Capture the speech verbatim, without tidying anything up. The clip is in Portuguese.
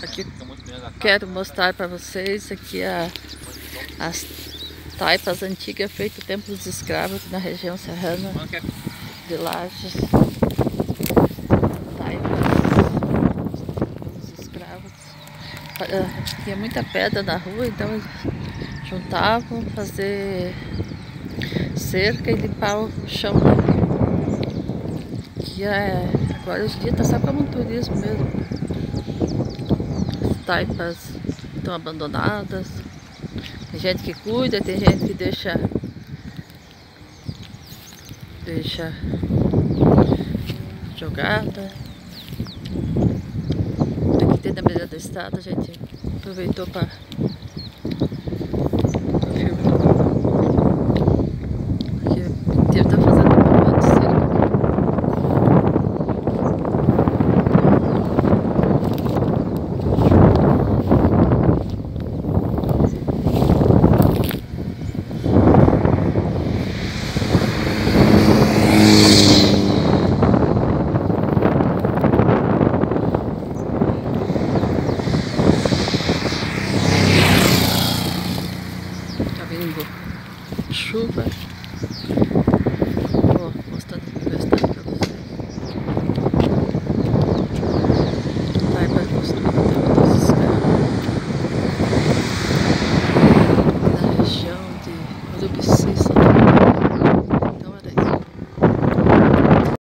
Aqui quero mostrar para vocês aqui a, as taipas antigas feitas no tempo dos escravos aqui na região serrana de Lages. Taipas dos escravos. Tinha muita pedra na rua, então eles juntavam, fazer cerca e limpar o chão. Que é, agora hoje em dia está só como um turismo mesmo. As taipas estão abandonadas. Tem gente que cuida, tem gente que deixa deixa jogada. Aqui tem na beira da estrada, a gente aproveitou para filmar. Aqui ele tá fazendo uma de cerca. Tá vindo chuva.